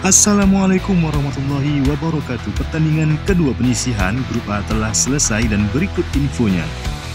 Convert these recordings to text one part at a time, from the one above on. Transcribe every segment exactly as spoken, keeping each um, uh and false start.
Assalamualaikum warahmatullahi wabarakatuh. Pertandingan kedua penyisihan grup A telah selesai dan berikut infonya.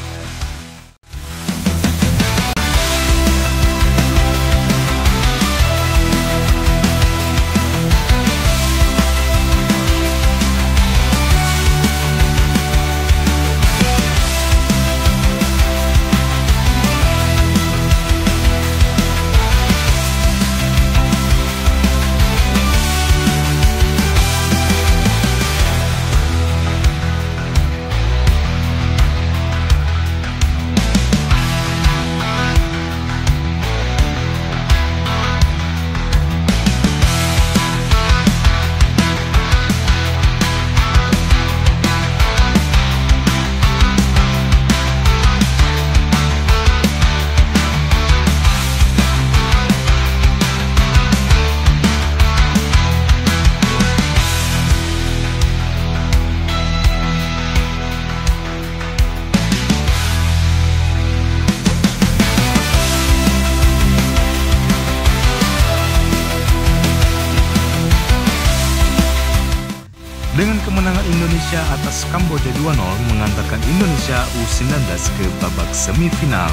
Dengan kemenangan Indonesia atas Kamboja dua nol mengantarkan Indonesia U sembilan belas ke babak semifinal.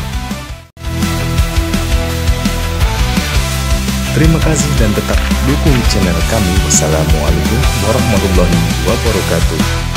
Terima kasih dan tetap dukung channel kami. Wassalamualaikum warahmatullahi wabarakatuh.